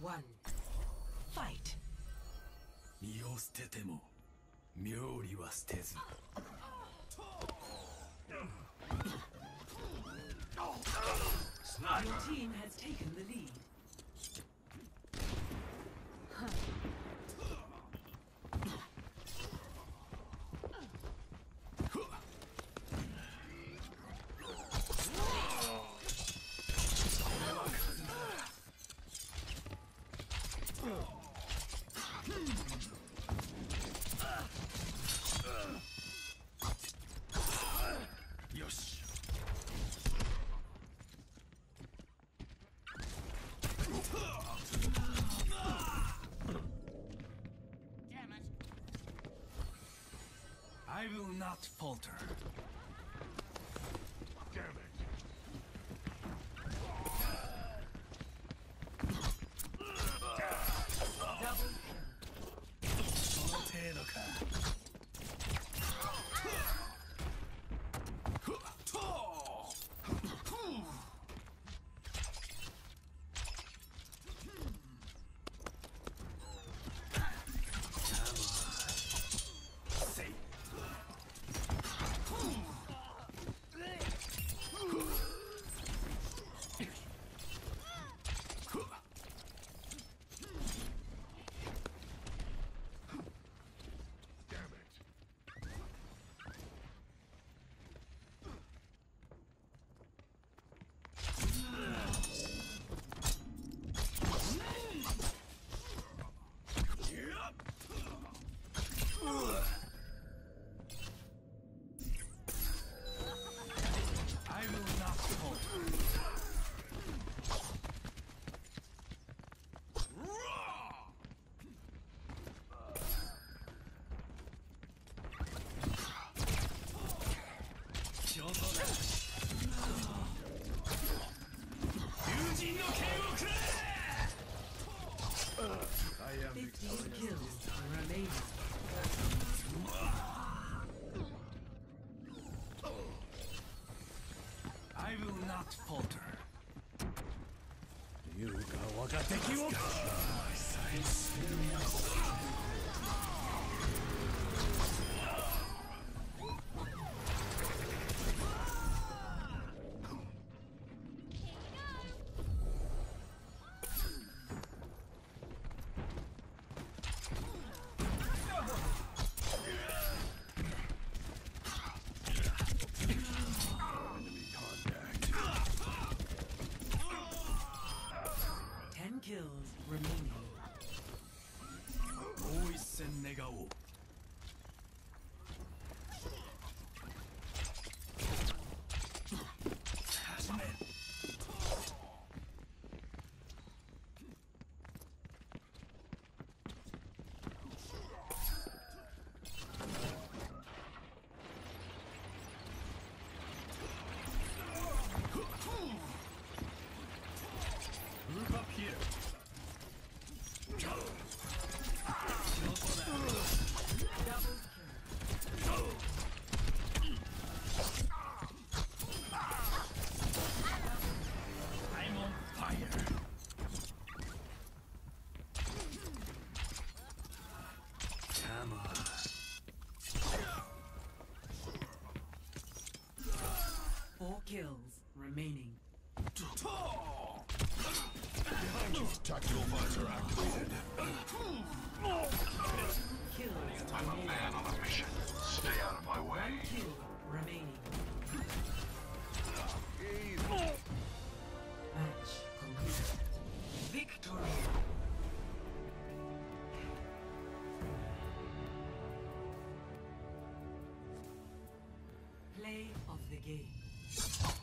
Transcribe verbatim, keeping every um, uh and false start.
One. Fight. 身を捨てても妙理は捨てず。 Your team has taken the lead. I will not falter. Damn it. Double. その程度か。I will not falter. I am Fifteen kills remaining. I will not falter. You got what I think you my sights. Ten kills remaining. もう一戦願おう。始め。Move up here. Double I'm on fire. Come on. Four kills remaining. Behind you. Tactical visor activated. Kills I'm a remaining. man on a mission. Stay out of my One way. kill remaining. Match concluded. Victory. Play of the game.